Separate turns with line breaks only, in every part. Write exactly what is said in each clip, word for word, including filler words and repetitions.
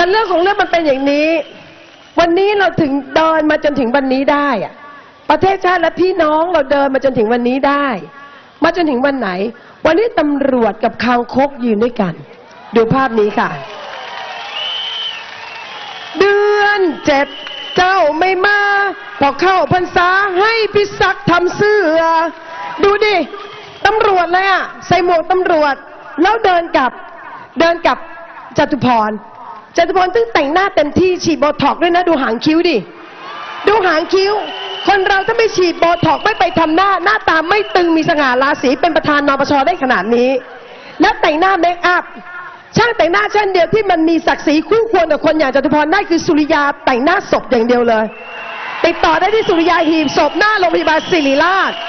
เรื่องของเรื่องมันเป็นอย่างนี้วันนี้เราถึงเดินมาจนถึงวันนี้ได้อะประเทศชาติและพี่น้องเราเดินมาจนถึงวันนี้ได้มาจนถึงวันไหนวันนี้ตำรวจกับคางคกยืนด้วยกันดูภาพนี้ค่ะเดือนเจ็ดเจ้าไม่มาพอเข้าพรรษาให้พิศักทำเสื้อดูดิตำรวจเลยอ่ะใส่หมวกตำรวจแล้วเดินกับเดินกับจตุพรจตุพรตึ้งแต่งหน้าเต็มที่ฉีดโบท็อกด้วยนะดูหางคิ้วดิดูหางคิ้วคนเราถ้าไม่ฉีดโบท็อกไม่ไปทำหน้าหน้าตาไม่ตึงมีสง่าราศีเป็นประธานนปชได้ขนาดนี้แล้วแต่งหน้าเมคอัพช่างแต่งหน้าเช่นเดียวที่มันมีศักดิ์ศรีคู่ควรกับคนอย่างจตุพรได้คือสุริยาแต่งหน้าศพอย่างเดียวเลยติดต่อได้ที่สุริยาหีบศพหน้าโรงพยาบาลศิริราช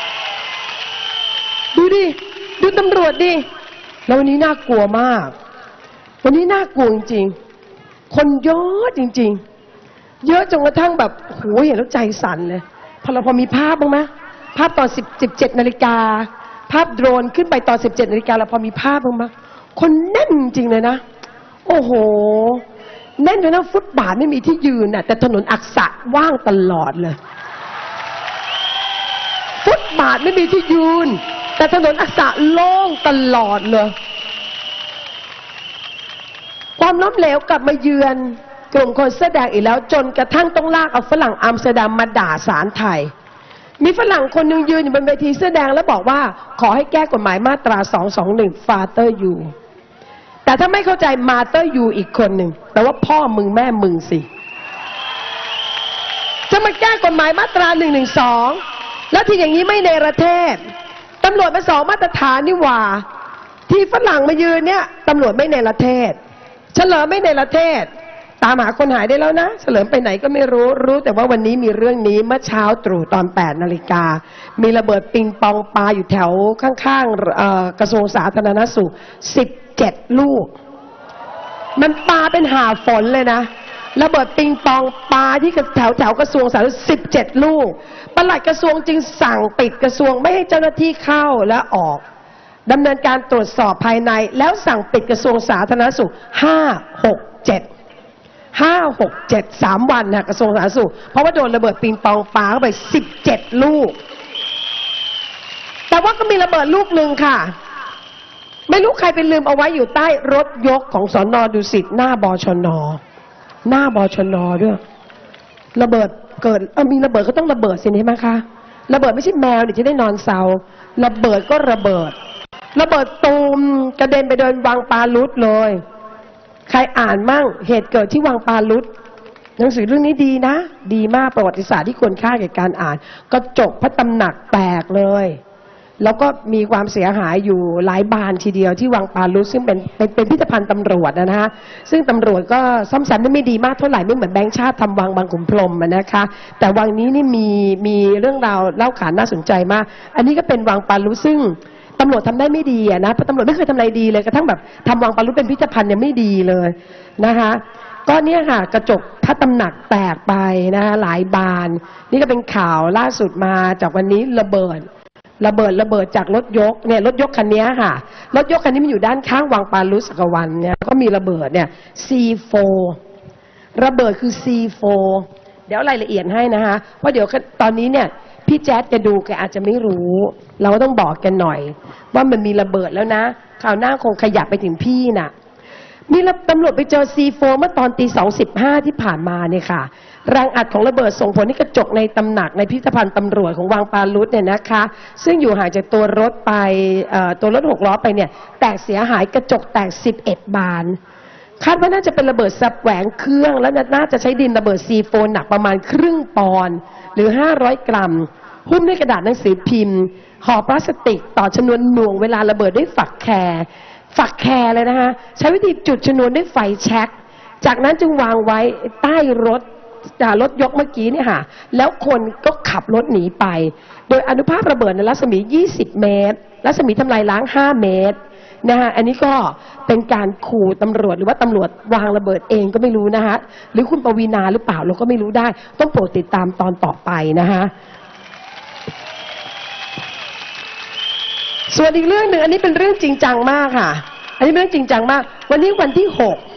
ดูดิดูตำรวจดิแล้ววันนี้น่ากลัวมากวันนี้น่ากลัวจริงๆคนเยอะจริงๆเยอะจนกระทั่งแบบโหเห็นแล้วใจสั่นเลยพอเราพอมีภาพบ้างไหมภาพตอนสิบ สิบเจ็ดนาฬิกาภาพโดรนขึ้นไปตอนสิบเจ็ดนาฬิกาเราพอมีภาพบ้างไหมคนแน่นจริงเลยนะโอ้โหแน่นจนนะฟุตบาทไม่มีที่ยืนน่ะแต่ถนนอักษะว่างตลอดเลยฟุตบาทไม่มีที่ยืนแต่ถนนอักษะโล่งตลอดเลยความล้มเหลวกลับมาเยือนกลุ่มคนเสื้อแดงอีกแล้วจนกระทั่งต้องลากเอาฝรั่งอัมสเตอร์ดัมมาด่าศาลไทยมีฝรั่งคนหนึ่งยืนอยู่บนเวทีเสื้อแดงแล้วบอกว่าขอให้แก้กฎหมายมาตราสองสองหนึ่ง Father You แต่ถ้าไม่เข้าใจ Mother You อีกคนหนึ่งแต่ว่าพ่อมึงแม่มึงสิจะมาแก้กฎหมายมาตราหนึ่งหนึ่งสองแล้วที่อย่างนี้ไม่ในประเทศตำรวจมาสองมาตรฐานนี่หว่าที่ฝรั่งมายืนเนี่ยตำรวจไม่ในประเทศเฉลิมไม่ในประเทศตามหาคนหายได้แล้วนะเฉลิมไปไหนก็ไม่รู้รู้แต่ว่าวันนี้มีเรื่องนี้เมื่อเช้าตรู่ตอนแปดนาฬิกามีระเบิดปิงปองปาอยู่แถวข้างๆกระทรวงสาธารณสุขสิบเจ็ดลูกมันปาเป็นหาฝนเลยนะระเบิดปิงปองปาที่แถวแถวกระทรวงสาธารณสุขสิบเจ็ดลูกปลัดกระทรวงจึงสั่งปิดกระทรวงไม่ให้เจ้าหน้าที่เข้าและออกดำเนินการตรวจสอบภายในแล้วสั่งปิดกระทรวงสาธารณสุขห้า หก เจ็ดห้า หก เจ็ด สามวันนะกระทรวงสาธารณสุขเพราะว่าโดนระเบิดปิงปองปาเข้าไปสิบเจ็ดลูกแต่ว่าก็มีระเบิดลูกหนึ่งค่ะไม่รู้ใครไปลืมเอาไว้อยู่ใต้รถยกของสน.ดุสิตหน้าบชน.หน้าบชน.ด้วยระเบิดเกิดเออมีระเบิดก็ต้องระเบิดสิใช่ไหมคะระเบิดไม่ใช่แมวเดี๋ยวจะได้นอนเซาระเบิดก็ระเบิดระเบิดตูมกระเด็นไปโดนวังปาลุดเลยใครอ่านมั่งเหตุเกิดที่วังปาลุดหนังสือเรื่องนี้ดีนะดีมากประวัติศาสตร์ที่ควรค่าแก่การอ่านกระจกพระตำหนักแตกเลยแล้วก็มีความเสียหายอยู่หลายบานทีเดียวที่วังปาลุดซึ่งเป็นเป็นเป็นพิพิธภัณฑ์ตำรวจนะฮะซึ่งตำรวจก็ซ่อมแซมได้ไม่ดีมากเท่าไหร่ไม่เหมือนแบงค์ชาติทำวังบางขุนพรหมนะคะแต่วังนี้นี่มีมีเรื่องราวเล่าขานน่าสนใจมากอันนี้ก็เป็นวังปาลุดซึ่งตำรวจทำได้ไม่ดีอะนะเพราะตำรวจไม่เคยทำอะไรดีเลยกระทั่งแบบทำวังปาลุดเป็นพิพิธภัณฑ์เนี่ยไม่ดีเลยนะคะก็เนี่ยค่ะกระจกพระตำหนักแตกไปนะคะหลายบานนี่ก็เป็นข่าวล่าสุดมาจากวันนี้ระเบิดระเบิดระเบิดจากรถยกเนี่ยรถยกคันนี้ค่ะรถยกคันนี้มันอยู่ด้านข้างวังปาลุดสักวันเนี่ยก็มีระเบิดเนี่ย ซี โฟร์ ระเบิดคือ ซี โฟร์ เดี๋ยวรายละเอียดให้นะคะเพราะเดี๋ยวตอนนี้เนี่ยพี่แจ๊ดจะดูแกอาจจะไม่รู้เราก็ต้องบอกกันหน่อยว่ามันมีระเบิดแล้วนะคราวหน้าคงขยับไปถึงพี่น่ะมีตำรวจไปเจอ ซี โฟร์ เมื่อตอนตีสองสิบห้าที่ผ่านมาเนี่ยค่ะแรงอัดของระเบิดส่งผลให้กระจกในตำหนักในพิพิธภัณฑ์ตำรวจของวังปาลุดเนี่ยนะคะซึ่งอยู่ห่างจากตัวรถไปตัวรถหกล้อไปเนี่ยแตกเสียหายกระจกแตกสิบเอ็ดบานคาดว่าน่าจะเป็นระเบิดสับแหวงเครื่องและน่าจะใช้ดินระเบิด ซี โฟร์ หนักประมาณครึ่งปอนด์หรือห้าร้อยกรัมหุ้มด้วยกระดาษหนังสือพิมพ์ห่อพลาสติกต่อชนวนหน่วงเวลาระเบิดด้วยฝักแคร์ฝักแคร์เลยนะคะใช้วิธีจุดชนวนด้วยไฟแช็กจากนั้นจึงวางไว้ใต้รถรถยกเมื่อกี้เนี่ยค่ะแล้วคนก็ขับรถหนีไปโดยอนุภาคระเบิดในรัศมียี่สิบเมตรรัศมีทำลายล้างห้าเมตรนะคะอันนี้ก็เป็นการขู่ตำรวจหรือว่าตำรวจวางระเบิดเองก็ไม่รู้นะคะหรือคุณปวีณาหรือเปล่าเราก็ไม่รู้ได้ต้องโปรดติดตามตอนต่อไปนะคะส่วนอีกเรื่องหนึ่งอันนี้เป็นเรื่องจริงจังมากค่ะอันนี้เป็นเรื่องจริงจังมากวันนี้วันที่หก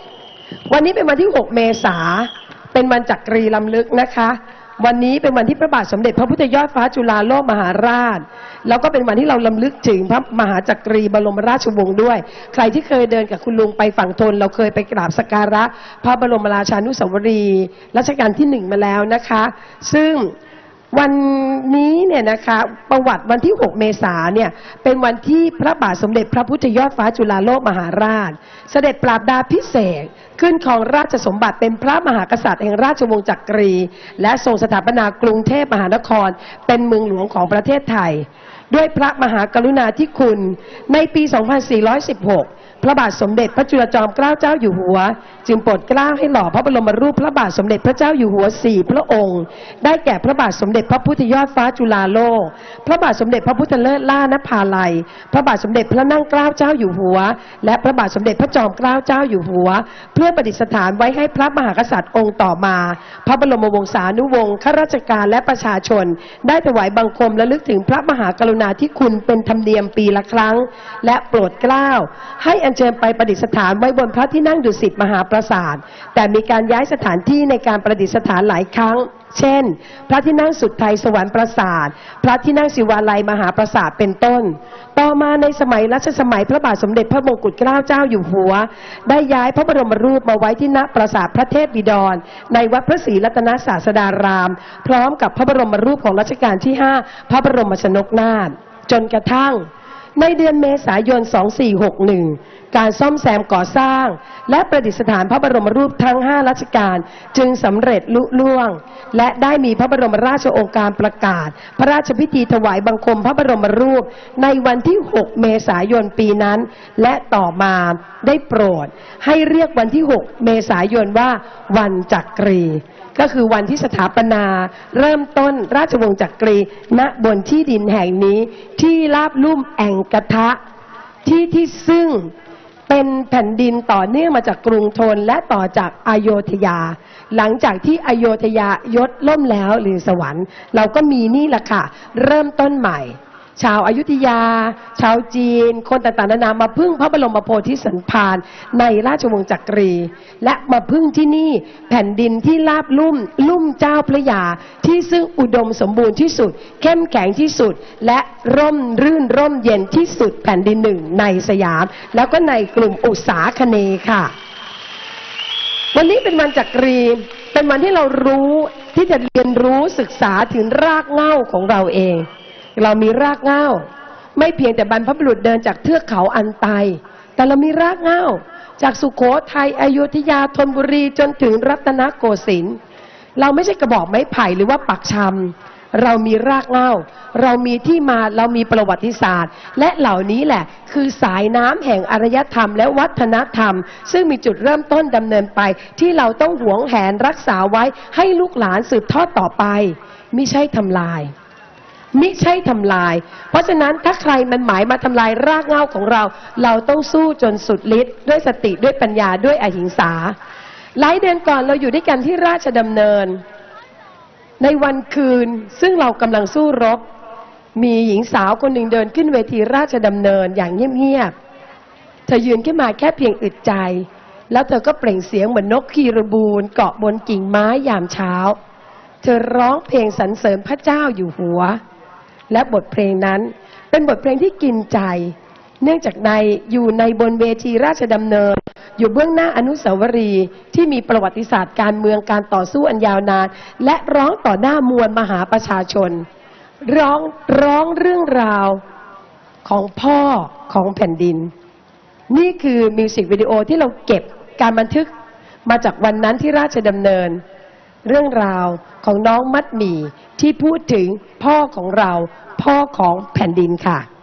วันนี้เป็นวันที่หกเมษายนเป็นวันจักรีรำลึกนะคะวันนี้เป็นวันที่พระบาทสมเด็จพระพุทธยอดฟ้าจุฬาโลกมหาราชแล้วก็เป็นวันที่เรารำลึกถึงพระมหาจักรีบรมราชวงศ์ด้วยใครที่เคยเดินกับคุณลุงไปฝั่งทนเราเคยไปกราบสักการะพระบรมราชานุสาวรีย์รัชกาลที่หนึ่งมาแล้วนะคะซึ่งวันนี้เนี่ยนะคะประวัติวันที่หกเมษายนเนี่ยเป็นวันที่พระบาทสมเด็จพระพุทธยอดฟ้าจุฬาโลกมหาราชเสด็จปราบดาพิเศษขึ้นครองราชสมบัติเป็นพระมหากษัตริย์แห่งราชวงศ์จักรีและทรงสถาปนากรุงเทพมหานครเป็นเมืองหลวงของประเทศไทยด้วยพระมหากรุณาธิคุณในปี สองพันสี่ร้อยสิบหก พระบาทสมเด็จพระจุลจอมเกล้าเจ้าอยู่หัวจึงโปรดเกล้าให้หล่อพระบรมรูปพระบาทสมเด็จพระเจ้าอยู่หัวสี่พระองค์ได้แก่พระบาทสมเด็จพระพุทธยอดฟ้าจุฬาโลกพระบาทสมเด็จพระพุทธเลิศล่านภาลัยพระบาทสมเด็จพระนั่งเกล้าเจ้าอยู่หัวและพระบาทสมเด็จพระจอมเกล้าเจ้าอยู่หัวเพื่อประดิษฐานไว้ให้พระมหากษัตริย์องค์ต่อมาพระบรมวงศานุวงศ์ข้าราชการและประชาชนได้ถวายบังคมและลึกถึงพระมหากรุณาธิคุณเป็นธรรมเนียมปีละครั้งและโปรดเกล้าให้อัญเชิญไปประดิษฐานไว้บนพระที่นั่งดุสิตมหาปราสาทแต่มีการย้ายสถานที่ในการประดิษฐานหลายครั้งเช่นพระที่นั่งสุดไทยสวรรค์ปราสาทพระที่นั่งศิวาลัยมหาปราสาทเป็นต้นต่อมาในสมัยรัชสมัยพระบาทสมเด็จพระมงกุฎเกล้าเจ้าอยู่หัวได้ย้ายพระบรมรูปมาไว้ที่ณปราสาทพระเทพบิดรในวัดพระศรีรัตนศาสดารามพร้อมกับพระบรมรูปของรัชกาลที่ห้าพระบรมชนกนาถจนกระทั่งในเดือนเมษายน สองพันสี่ร้อยหกสิบเอ็ด การซ่อมแซมก่อสร้างและประดิษฐานพระบรมรูปทั้งห้ารัชกาลจึงสำเร็จลุล่วงและได้มีพระบรมราชโองการประกาศพระราชพิธีถวายบังคมพระบรมรูปในวันที่หกเมษายนปีนั้นและต่อมาได้โปรดให้เรียกวันที่หกเมษายนว่าวันจักรีก็คือวันที่สถาปนาเริ่มต้นราชวงศ์จักรีณบนที่ดินแห่งนี้ที่ราบลุ่มแอ่งกระทะที่ที่ซึ่งเป็นแผ่นดินต่อเนื่องมาจากกรุงธนและต่อจากอโยธยาหลังจากที่อโยธยายศล่มแล้วหรือสวรรค์เราก็มีนี่แหละค่ะเริ่มต้นใหม่ชาวอยุธยาชาวจีนคนต่างๆนานามาพึ่งพระบรมโพธิสันพานในราชวงศ์จักรีและมาพึ่งที่นี่แผ่นดินที่ราบลุ่มลุ่มเจ้าพระยาที่ซึ่งอุดมสมบูรณ์ที่สุดเข้มแข็งที่สุดและร่มรื่นร่มเย็นที่สุดแผ่นดินหนึ่งในสยามแล้วก็ในกลุ่มอุษาคเนย์ค่ะวันนี้เป็นวันจักรีเป็นวันที่เรารู้ที่จะเรียนรู้ศึกษาถึงรากเหง้าของเราเองเรามีรากเหง้าไม่เพียงแต่บรรพบุรุษเดินจากเทือกเขาอันไตแต่เรามีรากเหง้าจากสุโขทัยอยุธยาธนบุรีจนถึงรัตนโกสินทร์เราไม่ใช่กระบอกไม้ไผ่หรือว่าปักชำเรามีรากเหง้าเรามีที่มาเรามีประวัติศาสตร์และเหล่านี้แหละคือสายน้ำแห่งอารยธรรมและวัฒนธรรมซึ่งมีจุดเริ่มต้นดำเนินไปที่เราต้องหวงแหนรักษาไว้ให้ลูกหลานสืบทอดต่อไปไม่ใช่ทำลายมิใช่ทำลายเพราะฉะนั้นถ้าใครมันหมายมาทำลายรากเหง้าของเราเราต้องสู้จนสุดฤทธิ์ด้วยสติด้วยปัญญาด้วยอหิงสาหลายเดือนก่อนเราอยู่ด้วยกันที่ราชดำเนินในวันคืนซึ่งเรากำลังสู้รบมีหญิงสาวคนหนึ่งเดินขึ้นเวทีราชดำเนินอย่างเงียบๆเธอยืนขึ้นมาแค่เพียงอึดใจแล้วเธอก็เปล่งเสียงเหมือนนกขีรบูนเกาะบนกิ่งไม้ยามเช้าเธอร้องเพลงสรรเสริญพระเจ้าอยู่หัวและบทเพลงนั้นเป็นบทเพลงที่กินใจเนื่องจากในอยู่ในบนเวทีราชดำเนินอยู่เบื้องหน้าอนุสาวรีย์ที่มีประวัติศาสตร์การเมืองการต่อสู้อันยาวนานและร้องต่อหน้ามวลมหาประชาชนร้องร้องเรื่องราวของพ่อของแผ่นดินนี่คือมิวสิกวิดีโอที่เราเก็บการบันทึกมาจากวันนั้นที่ราชดำเนินเรื่องราวของน้องมัดหมี่ที่พูดถึงพ่อของเราพ่อของแผ่นดินค่ะ